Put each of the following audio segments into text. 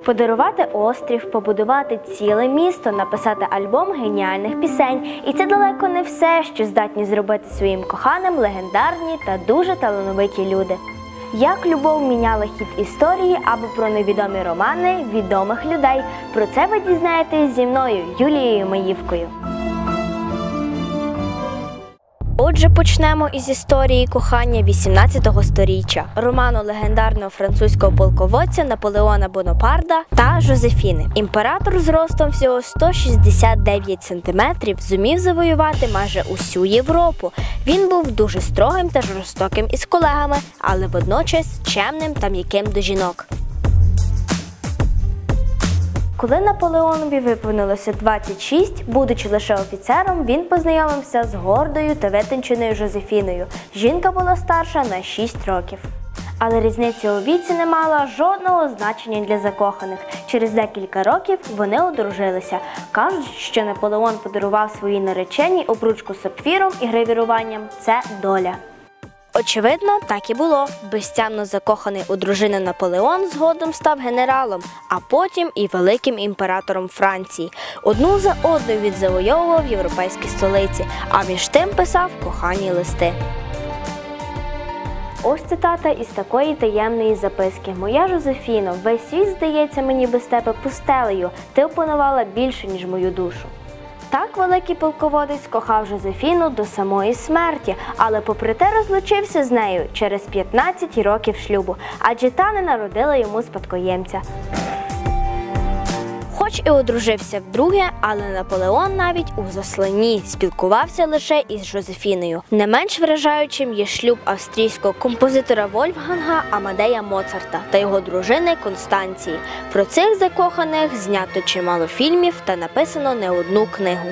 Подарувати острів, побудувати ціле місто, написати альбом геніальних пісень. І це далеко не все, що здатні зробити своїм коханим легендарні та дуже талановиті люди. Як любов міняла хід історії або про невідомі романи відомих людей. Про це ви дізнаєтесь зі мною, Юлією Маївкою. Отже, почнемо із історії кохання 18-го сторіччя, роману легендарного французького полководця Наполеона Бонапарта та Жозефіни. Імператор з ростом всього 169 см зумів завоювати майже усю Європу. Він був дуже строгим та жорстоким із колегами, але водночас чемним та м'яким до жінок. Коли Наполеонові виповнилося 26, будучи лише офіцером, він познайомився з гордою та витонченою Жозефіною. Жінка була старша на 6 років. Але різниця у віці не мала жодного значення для закоханих. Через декілька років вони одружилися. Кажуть, що Наполеон подарував своїй нареченій обручку з сапфіром і гравіруванням «Це доля». Очевидно, так і було. Безтямно закоханий у дружину Наполеон згодом став генералом, а потім і великим імператором Франції. Одну за одною він завойовував європейські столиці, а між тим писав кохані листи. Ось цитата із такої таємної записки. «Моя Жозефіно, весь світ здається мені без тебе пустелею, ти опанувала більше, ніж мою душу». Так великий полководець кохав Жозефіну до самої смерті, але попри те розлучився з нею через 15 років шлюбу, адже та не народила йому спадкоємця. Хоч і одружився вдруге, але Наполеон навіть у засланні спілкувався лише із Жозефіною. Не менш вражаючим є шлюб австрійського композитора Вольфганга Амадея Моцарта та його дружини Констанції. Про цих закоханих знято чимало фільмів та написано не одну книгу.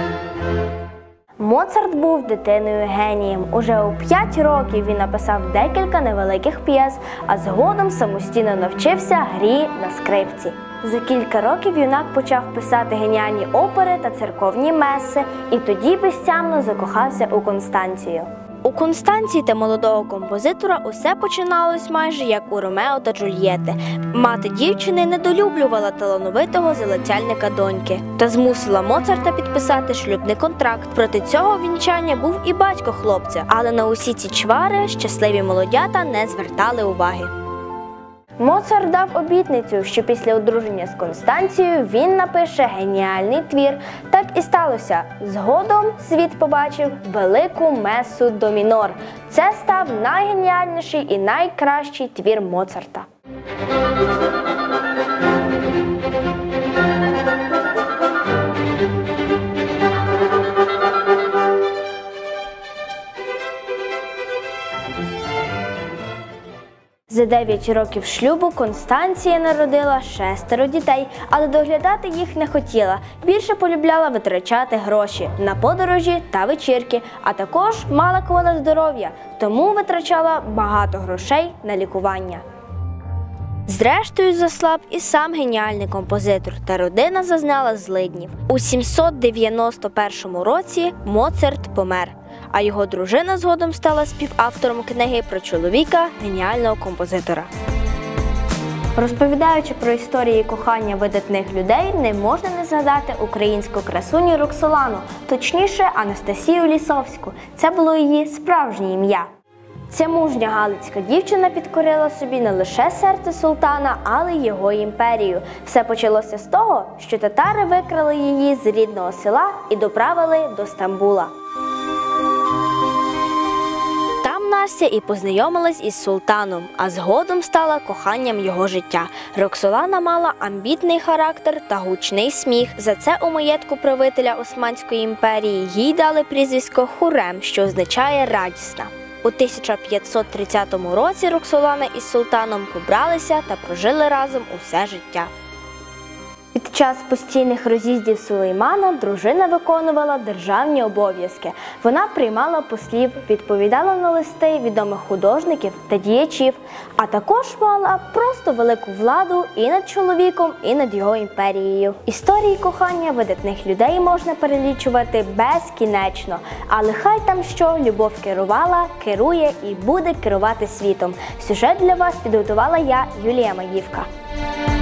Моцарт був дитиною-генієм. Уже у 5 років він написав декілька невеликих п'єс, а згодом самостійно навчився грі на скрипці. За кілька років юнак почав писати геніальні опери та церковні меси, і тоді безтямно закохався у Констанцію. У Констанції та молодого композитора усе починалось майже як у Ромео та Джульєти. Мати дівчини недолюблювала талановитого залицяльника доньки та змусила Моцарта підписати шлюбний контракт. Проти цього вінчання був і батько хлопця, але на усі ці чвари щасливі молодята не звертали уваги. Моцарт дав обітницю, що після одруження з Констанцією він напише геніальний твір. Так і сталося. Згодом світ побачив велику месу до мінор. Це став найгеніальніший і найкращий твір Моцарта. За 9 років шлюбу Констанція народила 6 дітей, але доглядати їх не хотіла. Більше полюбляла витрачати гроші на подорожі та вечірки, а також мала кволе здоров'я, тому витрачала багато грошей на лікування. Зрештою заслаб і сам геніальний композитор, та родина зазнала злиднів. У 791 році Моцарт помер, а його дружина згодом стала співавтором книги про чоловіка геніального композитора. Розповідаючи про історії кохання видатних людей, не можна не згадати українську красуню Роксолану, точніше Анастасію Лісовську. Це було її справжнє ім'я. Ця мужня галицька дівчина підкорила собі не лише серце султана, але й його імперію. Все почалося з того, що татари викрали її з рідного села і доправили до Стамбула. Там Настя і познайомилась із султаном, а згодом стала коханням його життя. Роксолана мала амбітний характер та гучний сміх. За це у маєтку правителя Османської імперії їй дали прізвисько Хурем, що означає «радісна». У 1530 році Роксолана із султаном побралися та прожили разом усе життя. Під час постійних роз'їздів Сулеймана дружина виконувала державні обов'язки. Вона приймала послів, відповідала на листи відомих художників та діячів, а також мала просто велику владу і над чоловіком, і над його імперією. Історії кохання видатних людей можна перелічувати безкінечно, але хай там що, любов керувала, керує і буде керувати світом. Сюжет для вас підготувала я, Юлія Маївка.